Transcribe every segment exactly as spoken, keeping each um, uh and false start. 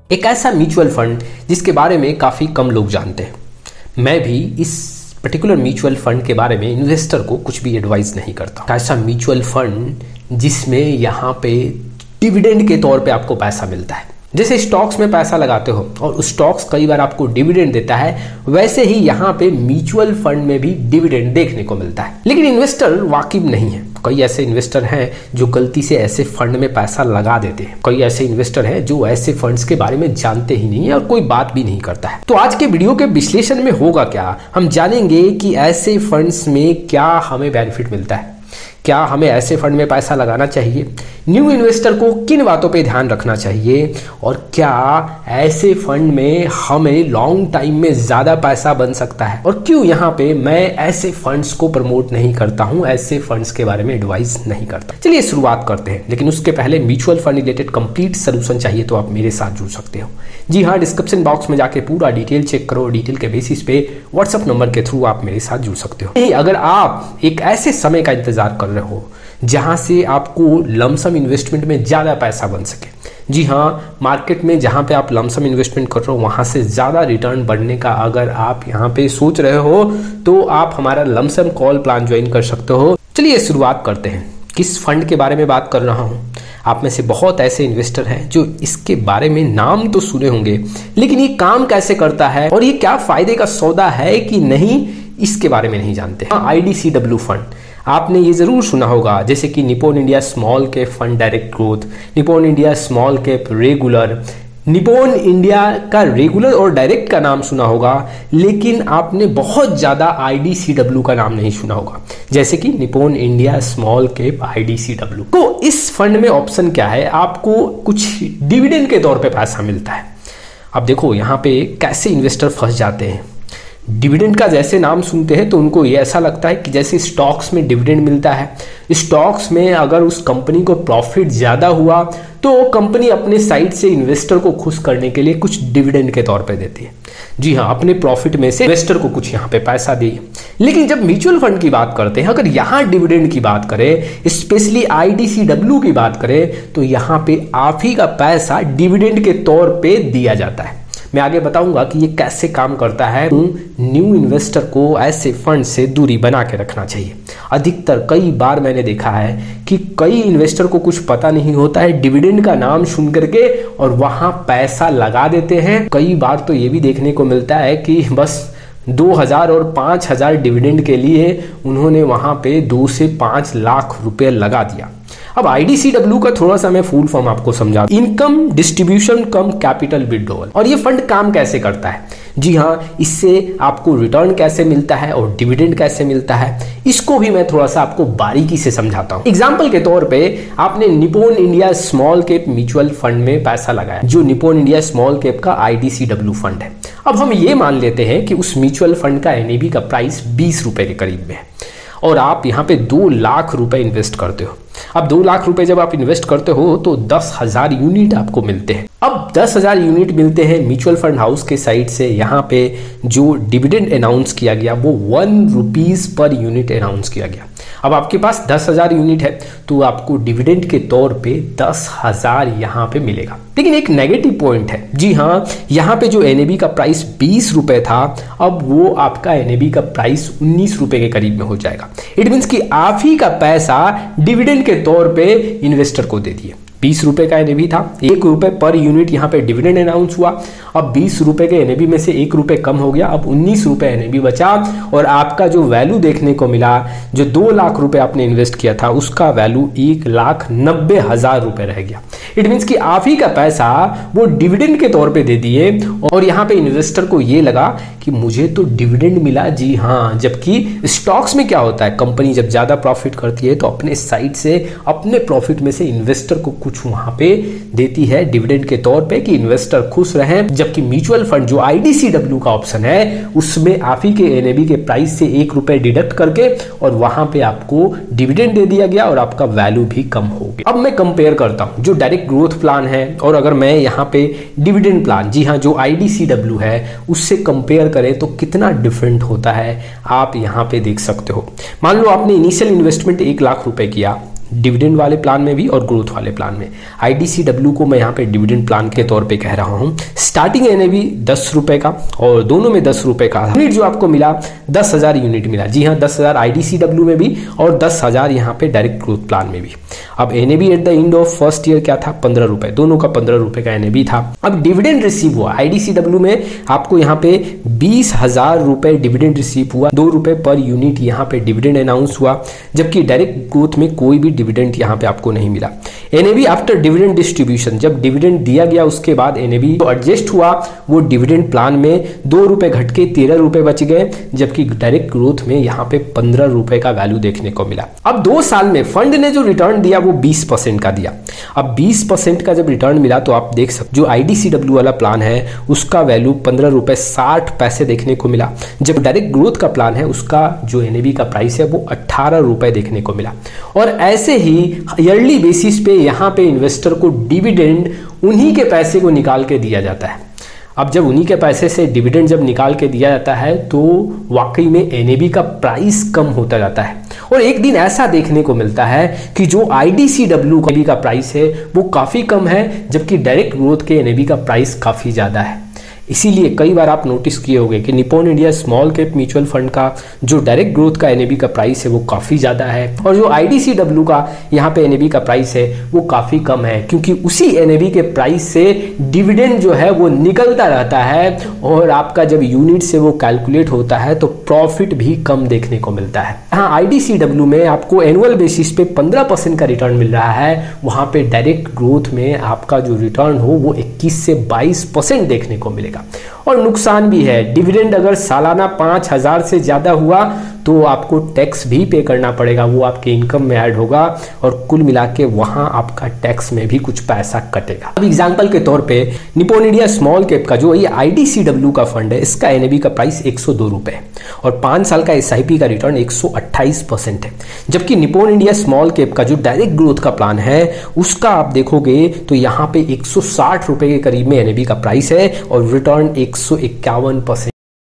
एक ऐसा mutual fund जिसके बारे में काफ़ी कम लोग जानते हैं। मैं भी इस पर्टिकुलर म्यूचुअल फंड के बारे में इन्वेस्टर को कुछ भी एडवाइस नहीं करता। ऐसा म्यूचुअल फंड जिसमें यहाँ पे डिविडेंड के तौर पे आपको पैसा मिलता है। जैसे स्टॉक्स में पैसा लगाते हो और स्टॉक्स कई बार आपको डिविडेंड देता है, वैसे ही यहाँ पे म्यूचुअल फंड में भी डिविडेंड देखने को मिलता है। लेकिन इन्वेस्टर वाकिफ नहीं है। कई ऐसे इन्वेस्टर हैं जो गलती से ऐसे फंड में पैसा लगा देते हैं। कई ऐसे इन्वेस्टर हैं जो ऐसे फंड्स के बारे में जानते ही नहीं है और कोई बात भी नहीं करता है। तो आज के वीडियो के विश्लेषण में होगा क्या, हम जानेंगे कि ऐसे फंड्स में क्या हमें बेनिफिट मिलता है, क्या हमें ऐसे फंड में पैसा लगाना चाहिए, न्यू इन्वेस्टर को किन बातों पे ध्यान रखना चाहिए और क्या ऐसे फंड में हमें लॉन्ग टाइम में ज़्यादा पैसा बन सकता है, और क्यों यहाँ पे मैं ऐसे फंड्स को प्रमोट नहीं करता हूँ, ऐसे फंड्स के बारे में एडवाइस नहीं करता। चलिए शुरुआत करते हैं। लेकिन उसके पहले mutual fund related complete solution चाहिए तो आप मेरे साथ जुड़ सकते हो। जी हाँ, डिस्क्रिप्शन बॉक्स में जाके पूरा डिटेल चेक करो। डिटेल के बेसिस पे व्हाट्सएप नंबर के थ्रू आप मेरे साथ जुड़ सकते हो। अगर आप एक ऐसे समय का इंतजार कर रहे हो जहां से आपको लमसम इन्वेस्टमेंट में ज़्यादा पैसा बन सके, जी हाँ, मार्केट में जहां पे आप लमसम इन्वेस्टमेंट कर रहे हो वहां से ज़्यादा रिटर्न बढ़ने का अगर आप यहां पे सोच रहे हो तो आप हमारा लमसम कॉल प्लान ज्वाइन कर सकते हो। चलिए शुरुआत करते हैं। किस फंड के बारे में बात कर रहा हूं? आप में से बहुत ऐसे इन्वेस्टर हैं जो इसके बारे में नाम तो सुने होंगे, लेकिन ये काम कैसे करता है और ये क्या फायदे का सौदा है कि नहीं, इसके बारे में नहीं जानते। I D C W fund आपने ये जरूर सुना होगा, जैसे कि Nippon India small cap fund direct growth, Nippon India small cap regular. Nippon India का रेगुलर और डायरेक्ट का नाम सुना होगा, लेकिन आपने बहुत ज्यादा आई डी सी डब्ल्यू का नाम नहीं सुना होगा, जैसे कि Nippon India small cap I D C W. तो इस फंड में ऑप्शन क्या है, आपको कुछ डिविडेंड के तौर पे पैसा मिलता है। अब देखो यहाँ पे कैसे इन्वेस्टर फंस जाते हैं। डिविडेंड का जैसे नाम सुनते हैं तो उनको ये ऐसा लगता है कि जैसे स्टॉक्स में डिविडेंड मिलता है, स्टॉक्स में अगर उस कंपनी को प्रॉफिट ज़्यादा हुआ तो कंपनी अपने साइड से इन्वेस्टर को खुश करने के लिए कुछ डिविडेंड के तौर पे देती है। जी हाँ, अपने प्रॉफिट में से इन्वेस्टर को कुछ यहाँ पे पैसा दिए। लेकिन जब म्यूचुअल फंड की बात करते हैं, अगर यहाँ डिविडेंड की बात करें, specially I D C W की बात करें, तो यहाँ पे आप ही का पैसा डिविडेंड के तौर पे दिया जाता है। मैं आगे बताऊंगा कि ये कैसे काम करता है। न्यू इन्वेस्टर को ऐसे फंड से दूरी बना के रखना चाहिए। अधिकतर कई बार मैंने देखा है कि कई इन्वेस्टर को कुछ पता नहीं होता है, डिविडेंड का नाम सुन करके और वहां पैसा लगा देते हैं। कई बार तो ये भी देखने को मिलता है कि बस दो हज़ार और पाँच हज़ार डिविडेंड के लिए उन्होंने वहां पे दो से पाँच लाख रुपए लगा दिया। अब आई डी सी डब्ल्यू का थोड़ा सा मैं फुल फॉर्म आपको समझा। Income distribution cum capital withdrawal. और ये फंड काम कैसे करता है? जी हाँ, इससे आपको रिटर्न कैसे मिलता है और डिविडेंड कैसे मिलता है, इसको भी मैं थोड़ा सा आपको बारीकी से समझाता हूँ। एग्जाम्पल के तौर पे आपने Nippon India small cap mutual fund में पैसा लगाया, जो निप्पॉन इंडिया स्मॉल कैप का I D C W fund है। अब हम ये मान लेते हैं कि उस म्यूचुअल फंड का एन ए बी का प्राइस बीस रुपए के करीब में है और आप यहाँ पे दो लाख रुपए इन्वेस्ट करते हो। अब दो लाख रुपए जब आप इन्वेस्ट करते हो तो दस हजार यूनिट आपको मिलते हैं। अब दस हजार यूनिट मिलते हैं म्यूचुअल फंड हाउस के साइड से। यहाँ पे जो डिविडेंड अनाउंस किया गया वो one rupees per unit announce किया गया। अब आपके पास दस हजार यूनिट है तो आपको डिविडेंड के तौर पे दस हजार यहाँ पे मिलेगा। लेकिन एक नेगेटिव पॉइंट है। जी हाँ, यहाँ पे जो एन ए बी का प्राइस बीस रुपए था, अब वो आपका एन ए बी का प्राइस उन्नीस रुपए के करीब में हो जाएगा। इट मीन्स कि आप ही का पैसा डिविडेंड के तौर पे इन्वेस्टर को दे दिए। बीस रुपए का एन ए बी था, एक रुपए पर यूनिट यहाँ पे डिविडेंड अनाउंस हुआ। अब बीस रुपए के एन ए बी में से एक रुपए कम हो गया, अब उन्नीस रुपए एन ए बी बचा और आपका जो वैल्यू देखने को मिला, जो दो लाख रुपए आपने इन्वेस्ट किया था उसका वैल्यू एक लाख नब्बे हजार रुपए रह गया। इट मीन्स कि आप ही का पैसा वो डिविडेंड के तौर पे दे दिए और यहाँ पे इन्वेस्टर को ये लगा कि मुझे तो डिविडेंड मिला। जी हाँ, जबकि स्टॉक्स में क्या होता है, कंपनी जब ज्यादा प्रॉफिट करती है तो अपने साइड से अपने प्रॉफिट में से इन्वेस्टर को कुछ वहां पे देती है डिविडेंड के तौर पे कि इन्वेस्टर खुश रहे। जबकि म्यूचुअल फंड जो आई डी सी डब्ल्यू का ऑप्शन है उसमें आप ही के एन ए बी के प्राइस से एक रुपए डिडक्ट करके और वहां पे आपको डिविडेंड दे दिया गया और आपका वैल्यू भी कम हो गया। अब मैं कंपेयर करता हूं जो डायरेक्ट ग्रोथ प्लान है और अगर मैं यहाँ पे डिविडेंड प्लान, जी हाँ, जो आई डी सी डब्ल्यू है उससे कंपेयर करें तो कितना डिफरेंट होता है आप यहाँ पे देख सकते हो। मान लो आपने इनिशियल इन्वेस्टमेंट एक लाख रुपए किया, डिविडेंड वाले प्लान में भी और ग्रोथ वाले प्लान में। आईडीसीडब्ल्यू को मैं यहाँ पे डिविडेंड प्लान के तौर पे कह रहा हूँ। स्टार्टिंग एनएवी दस रुपए का और दोनों में दस रुपए का यूनिट जो आपको मिला दस हजार यूनिट मिला। जी हाँ, दस हजार आईडीसीडब्ल्यू में भी और दस हजार यहाँ पे डायरेक्ट ग्रोथ प्लान में भी। अब NAV at the end of first year क्या था, पंद्रह रुपए, दोनों का पंद्रह रुपए का एनएवी था। अब डिविडेंड रिसीव हुआ आईडीसीडब्ल्यू में आपको यहाँ पे बीस हजार रुपए डिविडेंड रिसीव हुआ, दो रुपए पर यूनिट यहाँ पे डिविडेंड अनाउंस हुआ, जबकि डायरेक्ट ग्रोथ में कोई भी डिविडेंड यहाँ पे आपको नहीं मिला। एनएवी आफ्टर डिविडेंड डिस्ट्रीब्यूशन, जब डिविडेंड दिया गया उसके बाद एनएवी तो एडजस्ट हुआ, वो डिविडेंड प्लान में दो रुपए घट के तेरह रुपए बच गए, जबकि डायरेक्ट ग्रोथ में यहाँ पे पंद्रह रुपए का वैल्यू देखने को मिला। अब दो साल में फंड ने जो रिटर्न दिया वो बीस परसेंट का दिया। अब बीस परसेंट का जब रिटर्न मिला तो आप देख सकते जो आईडीसीडब्ल्यू वाला प्लान है उसका वैल्यू पंद्रह रुपए साठ पैसे देखने को मिला, जब डायरेक्ट ग्रोथ का प्लान है उसका जो एनएवी का प्राइस है वो अट्ठारह रुपए देखने को मिला। और ऐसे ही ईयरली बेसिस पे यहाँ पे इन्वेस्टर को डिविडेंड उन्हीं के पैसे को निकाल के दिया जाता है। अब जब उन्हीं के पैसे से डिविडेंड जब निकाल के दिया जाता है तो वाकई में एनएवी का प्राइस कम होता जाता है। और एक दिन ऐसा देखने को मिलता है कि जो आईडीसीडब्ल्यू का एनएवी का प्राइस है वो काफ़ी कम है, जबकि डायरेक्ट ग्रोथ के एनएवी का प्राइस काफ़ी ज़्यादा है। इसीलिए कई बार आप नोटिस किए होंगे कि Nippon India small cap mutual fund का जो डायरेक्ट ग्रोथ का एनएवी का प्राइस है वो काफ़ी ज़्यादा है, और जो आईडीसीडब्ल्यू का यहाँ पे एनएवी का प्राइस है वो काफ़ी कम है, क्योंकि उसी एनएवी के प्राइस से डिविडेंड जो है वो निकलता रहता है, और आपका जब यूनिट से वो कैलकुलेट होता है तो प्रॉफिट भी कम देखने को मिलता है। हाँ, आईडीसीडब्ल्यू में आपको एनुअल बेसिस पे पंद्रह परसेंट का रिटर्न मिल रहा है, वहाँ पे डायरेक्ट ग्रोथ में आपका जो रिटर्न हो वो इक्कीस से बाईस परसेंट देखने को मिलेगा। और नुकसान भी है, डिविडेंड अगर सालाना पांच हजार से ज्यादा हुआ तो आपको टैक्स भी पे करना पड़ेगा, वो आपके इनकम में ऐड होगा और कुल मिला के वहां आपका टैक्स में भी कुछ पैसा कटेगा। अब एग्जांपल के तौर पे निप्पॉन इंडिया स्मॉल कैप का जो ये आईडीसीडब्ल्यू का फंड है इसका एनएवी का प्राइस एक सौ दो रुपए और पांच साल का एसआईपी का रिटर्न एक सौ अट्ठाईस परसेंट है, जबकि निप्पॉन इंडिया स्मॉल कैप का जो डायरेक्ट ग्रोथ का प्लान है उसका आप देखोगे तो यहाँ पे एक सौ साठ रुपए के करीब में एनएवी का प्राइस है और रिटर्न एक सौ इक्यावन परसेंट।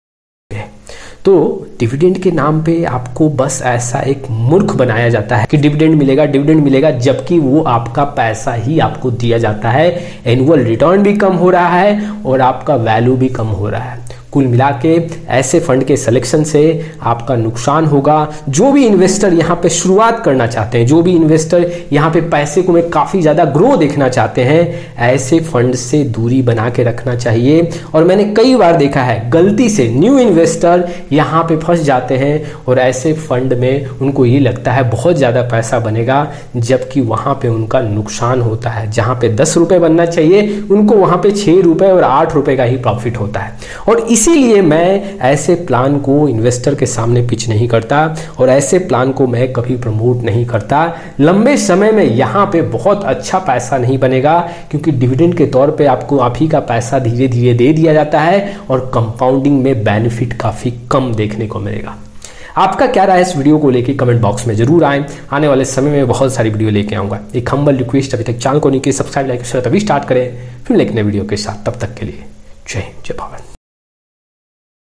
तो डिविडेंड के नाम पे आपको बस ऐसा एक मूर्ख बनाया जाता है कि डिविडेंड मिलेगा डिविडेंड मिलेगा, जबकि वो आपका पैसा ही आपको दिया जाता है। एनुअल रिटर्न भी कम हो रहा है और आपका वैल्यू भी कम हो रहा है। कुल मिला के ऐसे फंड के सिलेक्शन से आपका नुकसान होगा। जो भी इन्वेस्टर यहाँ पे शुरुआत करना चाहते हैं, जो भी इन्वेस्टर यहाँ पे पैसे को में काफ़ी ज़्यादा ग्रो देखना चाहते हैं, ऐसे फंड से दूरी बना के रखना चाहिए। और मैंने कई बार देखा है गलती से न्यू इन्वेस्टर यहाँ पे फंस जाते हैं और ऐसे फंड में उनको ये लगता है बहुत ज़्यादा पैसा बनेगा, जबकि वहाँ पे उनका नुकसान होता है। जहाँ पे दस रुपये बनना चाहिए उनको वहाँ पे छः रुपये और आठ रुपये का ही प्रॉफिट होता है। और इसीलिए मैं ऐसे प्लान को इन्वेस्टर के सामने पिच नहीं करता और ऐसे प्लान को मैं कभी प्रमोट नहीं करता। लंबे समय में यहाँ पे बहुत अच्छा पैसा नहीं बनेगा, क्योंकि डिविडेंड के तौर पे आपको आप ही का पैसा धीरे धीरे दे दिया जाता है और कंपाउंडिंग में बेनिफिट काफ़ी कम देखने को मिलेगा। आपका क्या राय है इस वीडियो को लेके कमेंट बॉक्स में जरूर आए। आने वाले समय में बहुत सारी वीडियो लेके आऊँगा। एक हम्बल रिक्वेस्ट, अभी तक चैनल को नहीं किया सब्सक्राइब लाइक शेयर तभी स्टार्ट करें, फिर लेके नए वीडियो के साथ। तब तक के लिए जय हिंद, जय भारत।